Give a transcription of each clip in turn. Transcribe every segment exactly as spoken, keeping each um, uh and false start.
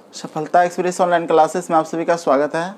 सफलता express online classes में आप सभी का स्वागत है।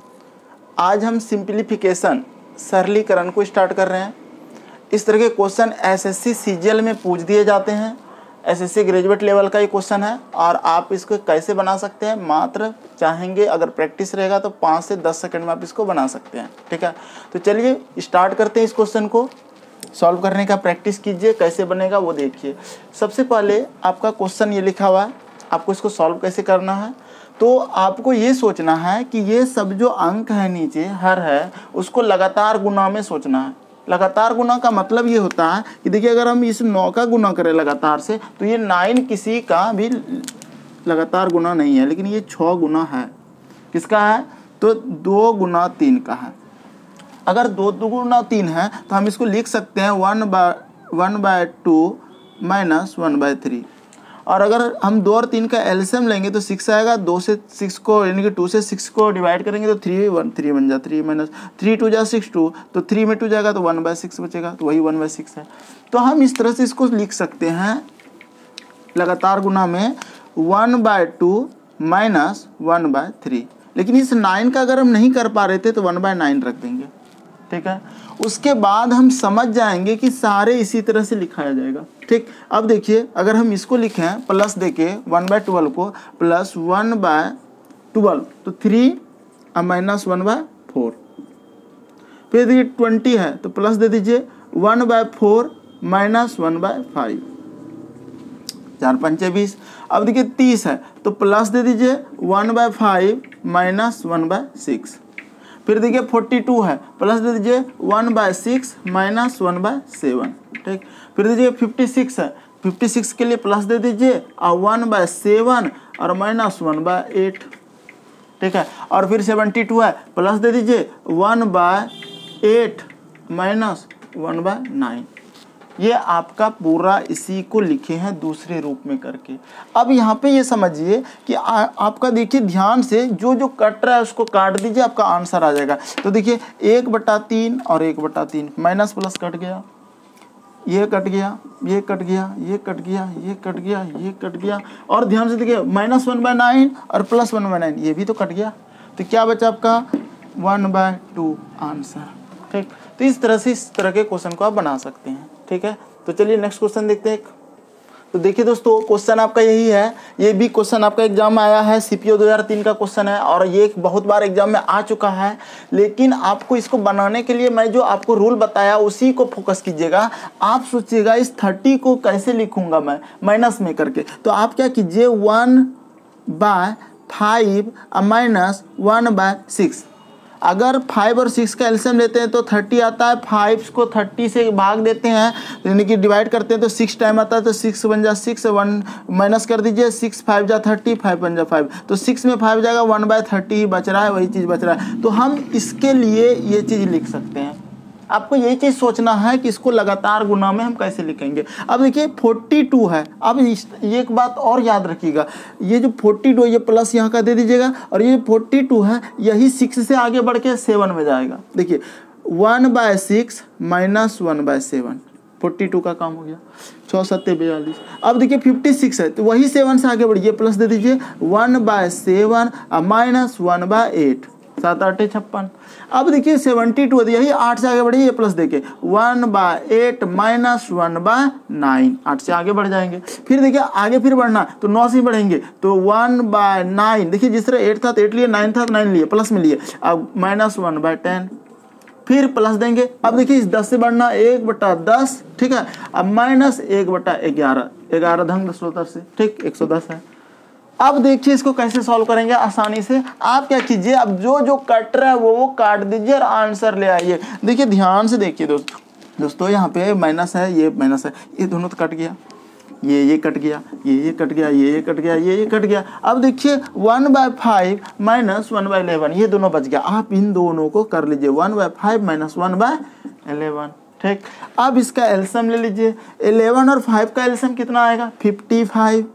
आज हम सिंप्लीफिकेशन सरलीकरण को स्टार्ट कर रहे हैं। इस तरह के क्वेश्चन एसएससी सीजीएल में पूछ दिए जाते हैं। एसएससी ग्रेजुएट लेवल का ये क्वेश्चन है और आप इसको कैसे बना सकते हैं, मात्र चाहेंगे अगर प्रैक्टिस रहेगा तो पाँच से दस सेकंड में आप इसको बना सकते हैं। ठीक है, तो चलिए स्टार्ट करते हैं। इस क्वेश्चन को सॉल्व करने का प्रैक्टिस कीजिए, कैसे बनेगा वो देखिए। सबसे पहले आपका क्वेश्चन ये लिखा हुआ है, आपको इसको सॉल्व कैसे करना है। तो आपको ये सोचना है कि ये सब जो अंक है नीचे हर है उसको लगातार गुना में सोचना है। लगातार गुना का मतलब ये होता है कि देखिए अगर हम इस नौ का गुना करें लगातार से तो ये नाइन किसी का भी लगातार गुना नहीं है, लेकिन ये छः गुना है। किसका है? तो दो गुना तीन का है। अगर दो दो गुना तीन है तो हम इसको लिख सकते हैं one by one by two minus one by three. और अगर हम दो और तीन का एलसीएम लेंगे तो सिक्स आएगा। दो से सिक्स को यानी कि टू से सिक्स को डिवाइड करेंगे तो थ्री वन थ्री बन जा थ्री माइनस थ्री टू जा सिक्स टू, तो थ्री में टू जाएगा तो वन बाय सिक्स बचेगा, तो वही वन बाय सिक्स है। तो हम इस तरह से इसको लिख सकते हैं लगातार गुना में one by two minus one by three. लेकिन इस नाइन का अगर हम नहीं कर पा रहे थे तो वन बाय नाइन रख देंगे। ठीक है, उसके बाद हम समझ जाएंगे कि सारे इसी तरह से लिखाया जाएगा। ठीक, अब देखिए अगर हम इसको लिखें प्लस देके वन बाय ट्वेल्व को प्लस वन बाय ट्वेल्व तो थ्री और माइनस वन बाय फोर। फिर देखिए ट्वेंटी है तो प्लस दे दीजिए one by four minus one by five, चार पंचे बीस। अब देखिए तीस है तो प्लस दे दीजिए one by five minus one by six. फिर देखिए फोर्टी टू है प्लस दे दीजिए one by six minus one by seven. ठीक, फिर दीजिए फिफ्टी सिक्स है, फिफ्टी सिक्स के लिए प्लस दे दीजिए और वन बाय सेवन और माइनस वन बाय एट। ठीक है, और फिर सेवेंटी टू है प्लस दे दीजिए one by eight minus one by nine. ये आपका पूरा इसी को लिखे हैं दूसरे रूप में करके। अब यहाँ पे ये समझिए कि आ, आपका देखिए ध्यान से जो जो कट रहा है उसको काट दीजिए, आपका आंसर आ जाएगा। तो देखिए एक बटा तीन और एक बटा तीन, माइनस प्लस कट गया, ये कट गया, ये कट गया, ये कट गया, ये कट गया, ये कट गया। और ध्यान से देखिए माइनस वन बाय नाइन और प्लस वन बाय नाइन, ये भी तो कट गया। तो क्या बचा आपका वन बाय टू आंसर। ठीक, तो इस तरह से इस तरह के क्वेश्चन को आप बना सकते हैं। ठीक है, तो चलिए नेक्स्ट क्वेश्चन देखते हैं। तो देखिए दोस्तों क्वेश्चन आपका यही है, ये भी क्वेश्चन आपका एग्जाम में आया है, सीपीओ दो हज़ार तीन का क्वेश्चन है और ये बहुत बार एग्जाम में आ चुका है। लेकिन आपको इसको बनाने के लिए मैं जो आपको रूल बताया उसी को फोकस कीजिएगा। आप सोचिएगा इस थर्टी को कैसे लिखूंगा मैं माइनस में करके। तो आप क्या कीजिए one by five minus one by six. अगर फाइव और सिक्स का एलसीएम लेते हैं तो थर्टी आता है, फाइव को थर्टी से भाग देते हैं यानी कि डिवाइड करते हैं तो सिक्स टाइम आता है, तो सिक्स वन जा सिक्स, वन माइनस कर दीजिए, सिक्स फाइव जा थर्टी, फाइव वन जा फाइव, तो सिक्स में फाइव जाएगा, वन बाय थर्टी ही बच रहा है, वही चीज़ बच रहा है। तो हम इसके लिए ये चीज़ लिख सकते हैं। आपको यही चीज़ सोचना है कि इसको लगातार गुना में हम कैसे लिखेंगे। अब देखिए फोर्टी टू है। अब ये एक बात और याद रखिएगा, ये जो फोर्टी टू ये प्लस यहाँ का दे दीजिएगा और ये फोर्टी टू है यही सिक्स से आगे बढ़ के सेवन में जाएगा। देखिए one by six minus one by seven, forty two का काम हो गया, छः सत्ते बयालीस। अब देखिए फिफ्टी सिक्स है तो वही सेवन से आगे बढ़िए, प्लस दे दीजिए one by seven minus one by eight, सात आठ छप्पन। अब देखिए सेवेंटी टू यही आठ से आगे बढ़िए, प्लस देके one by eight minus one by nine, आठ से आगे बढ़ जाएंगे। फिर देखिए आगे फिर बढ़ना तो नौ से बढ़ेंगे तो वन बाय नाइन। देखिए जिस तरह एट था तो एट लिए, नाइन था तो नाइन लिए, प्लस में लिए, अब माइनस वन बाय टेन, फिर प्लस देंगे। अब देखिए इस दस से बढ़ना एक बटा दस। ठीक है, अब माइनस एक बटा ग्यारह, ग्यारह धंग दसोत्तर से, ठीक एक सौ दस है। अब देखिए इसको कैसे सॉल्व करेंगे आसानी से। आप क्या कीजिए, अब जो जो कट रहा है वो वो काट दीजिए और आंसर ले आइए। देखिए ध्यान से देखिए दोस्तों दोस्तों यहाँ पे माइनस है, ये माइनस है, ये दोनों तो कट गया, ये ये कट गया, ये ये कट गया, ये ये कट गया, ये ये कट गया। अब देखिए one by five minus one by eleven, ये दोनों बच गया। आप इन दोनों को कर लीजिए, one by five minus one by eleven. ठीक, अब इसका एलसीएम ले लीजिए। इलेवन और फाइव का एलसीएम कितना आएगा? Fifty five.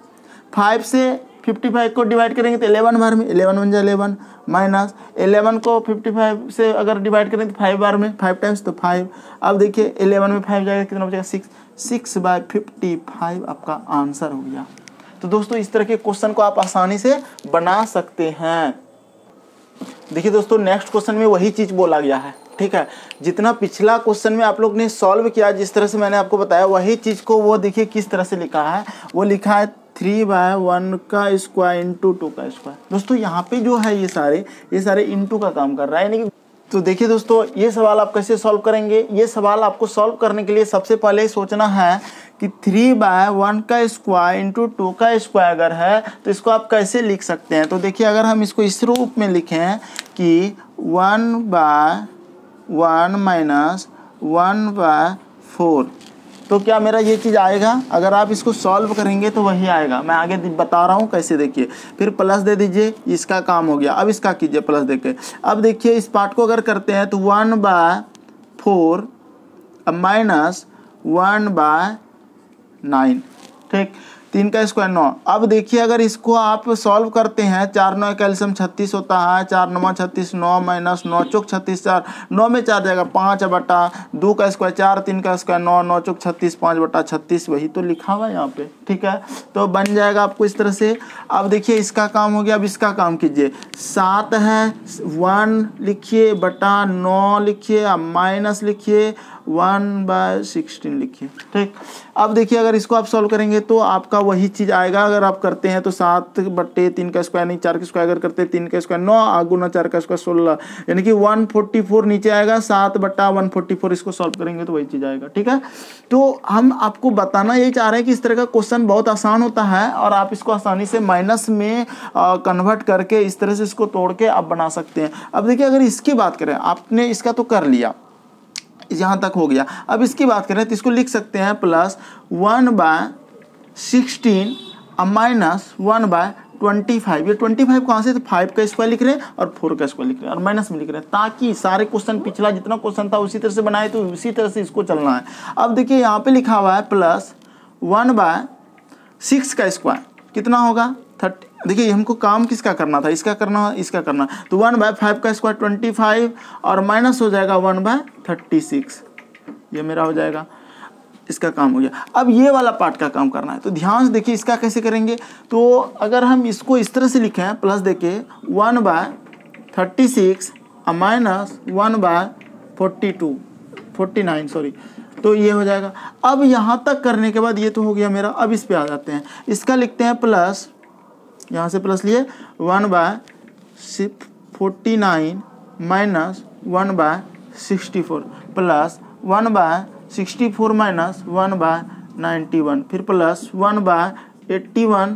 फाइव से फिफ्टी फाइव को डिवाइड करेंगे तो इलेवन बार में, इलेवन वन जा इलेवन, माइनस इलेवन को फिफ्टी फाइव से अगर डिवाइड करेंगे तो फाइव बार में, फाइव टाइम्स तो फाइव। अब देखिए इलेवन में फाइव जाएगा कितना बचेगा? Six, six by fifty five आपका आंसर हो गया। तो दोस्तों इस तरह के क्वेश्चन को आप आसानी से बना सकते हैं। देखिए दोस्तों नेक्स्ट क्वेश्चन में वही चीज़ बोला गया है, ठीक है। जितना पिछला क्वेश्चन में आप लोग ने सॉल्व किया, जिस तरह से मैंने आपको बताया, वही चीज़ को वो देखिए किस तरह से लिखा है। वो लिखा है थ्री बाय वन का स्क्वायर इंटू टू का स्क्वायर। दोस्तों यहाँ पे जो है ये सारे ये सारे इंटू का काम कर रहा है, यानी कि तो देखिए दोस्तों ये सवाल आप कैसे सॉल्व करेंगे। ये सवाल आपको सॉल्व करने के लिए सबसे पहले सोचना है कि थ्री बाय वन का स्क्वायर इंटू टू का स्क्वायर अगर है तो इसको आप कैसे लिख सकते हैं। तो देखिए अगर हम इसको इस रूप में लिखें कि one by one minus one by four, तो क्या मेरा ये चीज़ आएगा। अगर आप इसको सॉल्व करेंगे तो वही आएगा। मैं आगे बता रहा हूँ कैसे, देखिए। फिर प्लस दे दीजिए, इसका काम हो गया। अब इसका कीजिए प्लस देके। अब देखिए इस पार्ट को अगर करते हैं तो one by four minus one by nine, ठीक। तीन का स्क्वायर नौ। अब देखिए अगर इसको आप सॉल्व करते हैं, चार नौ कैल्शियम छत्तीस होता है, चार नौ छत्तीस, नौ माइनस नौ चौक छत्तीस, चार नौ में चार जाएगा पाँच बटा दो का स्क्वायर चार, तीन का स्क्वायर नौ, नौ चौक छत्तीस, पाँच बटा छत्तीस, वही तो लिखा हुआ है यहाँ पे, ठीक है। तो बन जाएगा आपको इस तरह से। अब देखिए इसका काम हो गया, अब इसका काम कीजिए। सात है, वन लिखिए बटा नौ लिखिए, अब माइनस लिखिए वन बाय सिक्सटीन लिखिए, ठीक। अब देखिए अगर इसको आप सॉल्व करेंगे तो आपका वही चीज़ आएगा। अगर आप करते हैं तो सात बट्टे तीन का स्क्वायर नहीं चार का स्क्वायर अगर करते हैं तीन का स्क्वायर नौ, आगुना चार का स्क्वायर सोलह, यानी कि वन फोर्टी फोर नीचे आएगा। सात बट्टा वन फोर्टी फोर इसको सॉल्व करेंगे तो वही चीज़ आएगा, ठीक है। तो हम आपको बताना यही चाह रहे हैं कि इस तरह का क्वेश्चन बहुत आसान होता है और आप इसको आसानी से माइनस में कन्वर्ट करके इस तरह से इसको तोड़ के आप बना सकते हैं। अब देखिए अगर इसकी बात करें, आपने इसका तो कर लिया, यहाँ तक हो गया। अब इसकी बात करें तो इसको लिख सकते हैं plus one by sixteen minus one by twenty five. ये ट्वेंटी फाइव कहाँ से, तो फाइव का स्क्वायर लिख रहे हैं और फोर का स्क्वायर लिख रहे हैं और माइनस में लिख रहे हैं, ताकि सारे क्वेश्चन पिछला जितना क्वेश्चन था उसी तरह से बनाए, तो उसी तरह से इसको चलना है। अब देखिए यहाँ पे लिखा हुआ है प्लस वन बाय सिक्स का स्क्वायर कितना होगा थर्टी। देखिए हमको काम किसका करना था, इसका करना इसका करना, तो वन बाय फाइव का स्क्वायर ट्वेंटी फाइव और माइनस हो जाएगा वन बाय थर्टी सिक्स, ये मेरा हो जाएगा। इसका काम हो गया। अब ये वाला पार्ट का काम करना है, तो ध्यान से देखिए इसका कैसे करेंगे। तो अगर हम इसको इस तरह से लिखें प्लस देके one by thirty six minus one by forty two forty nine sorry, तो ये हो जाएगा। अब यहाँ तक करने के बाद ये तो हो गया मेरा। अब इस पे आ जाते हैं, इसका लिखते हैं प्लस, यहाँ से प्लस लिए one by forty nine minus one by sixty four plus one by sixty four minus one by ninety one, फिर plus one by eighty one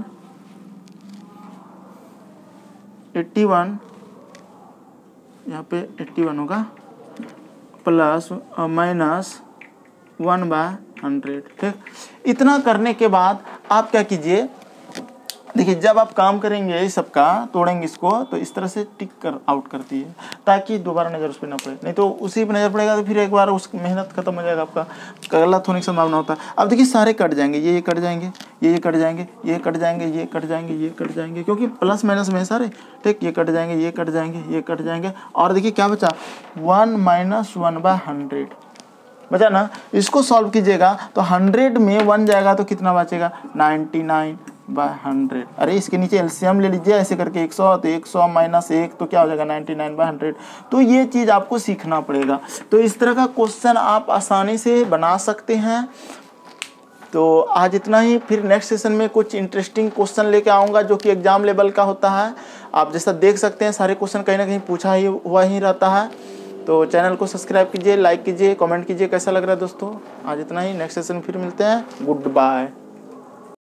eighty one यहाँ पे एट्टी वन होगा plus minus one by hundred, ठीक। इतना करने के बाद आप क्या कीजिए, देखिए जब आप काम करेंगे इस सबका तोड़ेंगे इसको, तो इस तरह से टिक कर आउट करती है, ताकि दोबारा नज़र उस पर ना पड़े, नहीं तो उसी पर नज़र पड़ेगा तो फिर एक बार उस मेहनत खत्म हो जाएगा, आपका गलत होने की संभावना होता है। अब देखिए सारे कट जाएंगे, ये ये कट जाएंगे, ये ये कट जाएंगे, ये कट जाएंगे, ये कट जाएंगे, ये कट जाएंगे, क्योंकि प्लस माइनस में सारे, ठीक। ये कट जाएंगे, ये कट जाएंगे, ये कट जाएंगे, और देखिए क्या बचा, one minus one by hundred बचा ना। इसको सॉल्व कीजिएगा तो हंड्रेड में वन जाएगा तो कितना बचेगा, नाइन्टी नाइन बाय हंड्रेड। अरे इसके नीचे एलसीएम ले लीजिए ऐसे करके, एक सौ तो एक सौ माइनस एक तो क्या हो जाएगा, नाइन्टी नाइन बाय हंड्रेड। तो ये चीज़ आपको सीखना पड़ेगा। तो इस तरह का क्वेश्चन आप आसानी से बना सकते हैं। तो आज इतना ही, फिर नेक्स्ट सेशन में कुछ इंटरेस्टिंग क्वेश्चन लेके आऊँगा जो कि एग्जाम लेवल का होता है। आप जैसा देख सकते हैं सारे क्वेश्चन कहीं ना कहीं पूछा ही हुआ ही रहता है। तो चैनल को सब्सक्राइब कीजिए, लाइक कीजिए, कमेंट कीजिए कैसा लग रहा है दोस्तों। आज इतना ही, नेक्स्ट सेशन फिर मिलते हैं। Good bye.